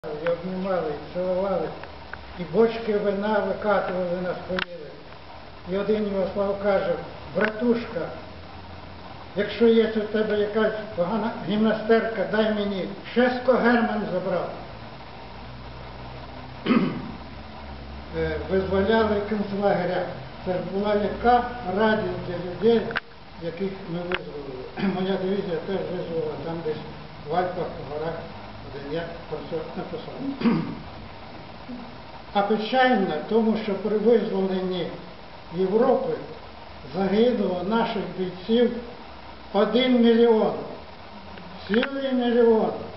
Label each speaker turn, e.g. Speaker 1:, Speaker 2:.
Speaker 1: І обнімали, і цілували, і бочки вина викатували, нас поїли. І один Івослав каже: братушка, якщо є у тебе якась погана гімнастерка, дай мені. Шеско Герман забрав. Визволяли концлагеря. Це була яка радість для людей, яких ми визволили. Моя дивізія теж визволила там десь в Альпах, в горах, де я про це написав. А печально тому, що при визволенні Європи загинуло наших бійців 1 мільйон. Цілий мільйон.